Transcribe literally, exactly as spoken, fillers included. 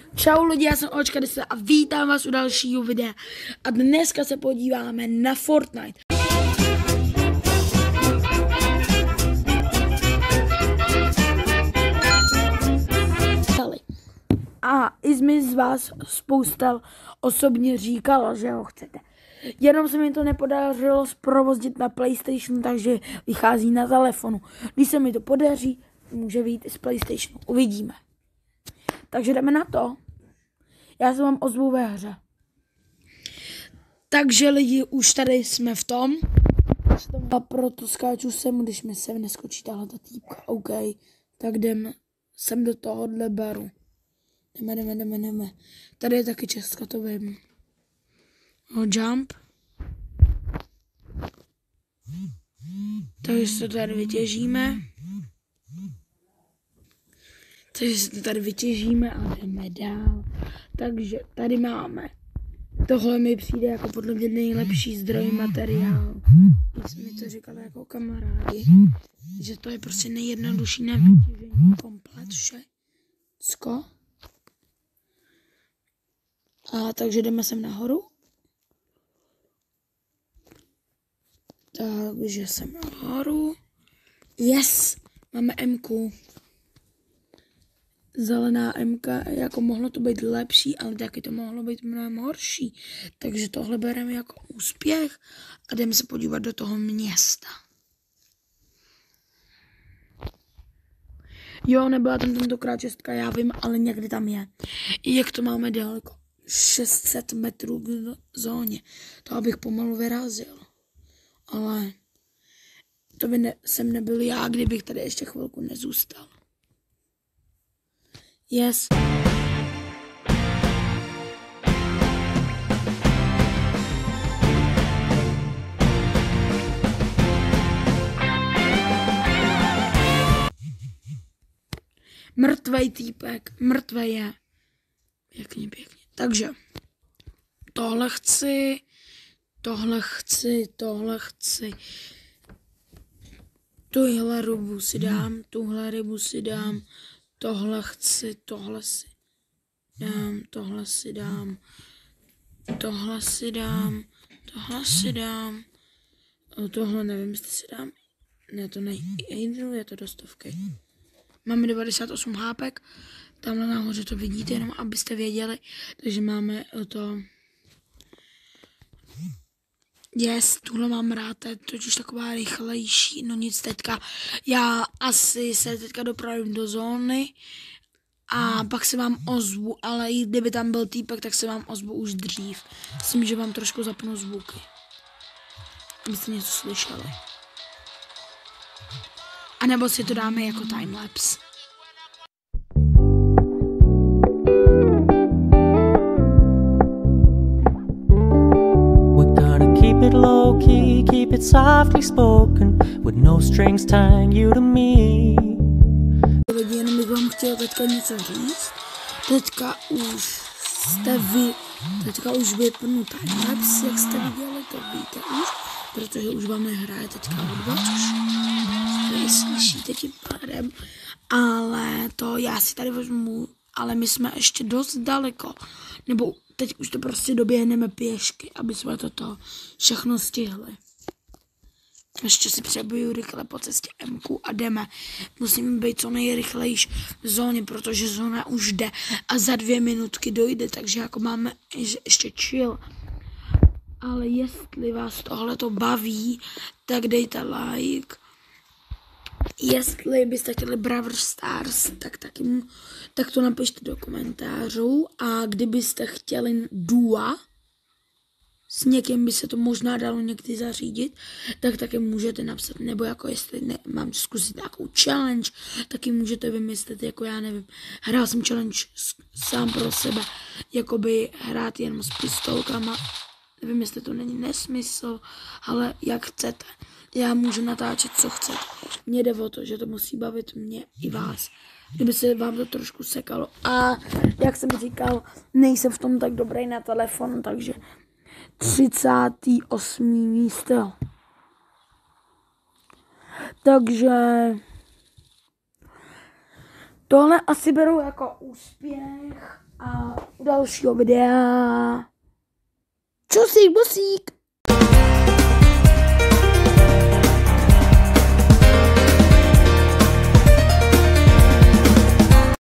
Čau lidi, já jsem Očka deset a vítám vás u dalšího videa. A dneska se podíváme na Fortnite. A i mi z vás spousta osobně říkala, že ho chcete. Jenom se mi to nepodařilo zprovoznit na PlayStationu, takže vychází na telefonu. Když se mi to podaří, může vyjít i z PlayStationu. Uvidíme. Takže jdeme na to. Já se vám ozvu ve hře. Takže lidi, už tady jsme v tom. A proto skáču sem, když mi sem neskočí tahle ta týpka. OK, tak jdeme sem do tohohle baru. Jdeme, jdeme, jdeme, jdeme. Tady je taky Česka, to vím. O, jump. Takže se to tady vytěžíme. Takže se to tady vytěžíme a jdeme dál. Takže tady máme. Tohle mi přijde jako podle mě nejlepší zdroj materiálu. Když mi to říkali jako kamarádi, že to je prostě nejjednodušší na vytěžení komplet všecko. A takže jdeme sem nahoru. Takže jsem nahoru. Yes, máme emku. Zelená emka, jako mohlo to být lepší, ale taky to mohlo být mnohem horší. Takže tohle bereme jako úspěch a jdeme se podívat do toho města. Jo, nebyla tam tentokrát čestka, já vím, ale někdy tam je. Jak to máme daleko? šest set metrů k zóně. To abych pomalu vyrazil. Ale to by ne, jsem nebyl já, kdybych tady ještě chvilku nezůstal. Yes. Mrtvej týpek, mrtvej je. Pěkně, pěkně. Takže tohle chci, tohle chci, tohle chci. Tuhle rybu si dám, tuhle rybu si dám. Tohle chci, tohle si dám, tohle si dám, tohle si dám, tohle si dám, tohle nevím, jestli si dám, ne, to nejde, je to do stovky. Máme devadesát osm hápek, tamhle nahoře to vidíte, jenom abyste věděli, takže máme to, yes, tuhle mám rád, to je totiž taková rychlejší, no nic teďka, já asi se teďka dopravím do zóny a pak se vám ozvu, ale i kdyby tam byl týpek, tak se vám ozvu už dřív. Myslím, že vám trošku zapnu zvuky, abyste něco slyšeli. A nebo si to dáme jako timelapse. Keep it low key, keep it softly spoken, with no strings tying you to me. Lidi, jenom bych vám chtěl teďka něco říct. Teďka už jste vy, teďka už vypnu timelapse, jak jste viděli, to víte už, protože už vám nehraje teďka hudba, což vy slyšíte tím pádem, ale to já si tady vezmu, ale my jsme ještě dost daleko, nebo teď už to prostě doběhneme pěšky, aby jsme toto všechno stihli. Ještě si přebiju rychle po cestě emku a jdeme. Musíme být co nejrychlejší v zóně, protože zóna už jde a za dvě minutky dojde, takže jako máme ještě chill. Ale jestli vás tohleto baví, tak dejte like. Jestli byste chtěli Brawl Stars, tak, taky, tak to napište do komentářů. A kdybyste chtěli dua, s někým by se to možná dalo někdy zařídit, tak taky můžete napsat. Nebo jako jestli ne, mám zkusit nějakou challenge, taky můžete vymyslet, jako já nevím, hrál jsem challenge sám pro sebe, jakoby hrát jenom s pistolkama. Nevím, jestli to není nesmysl, ale jak chcete. Já můžu natáčet, co chcete. Mně jde o to, že to musí bavit mě i vás. Kdyby se vám to trošku sekalo. A jak jsem říkal, nejsem v tom tak dobrý na telefonu, takže třicáté osmé místo. Takže tohle asi beru jako úspěch a u dalšího videa. Čusík, busík!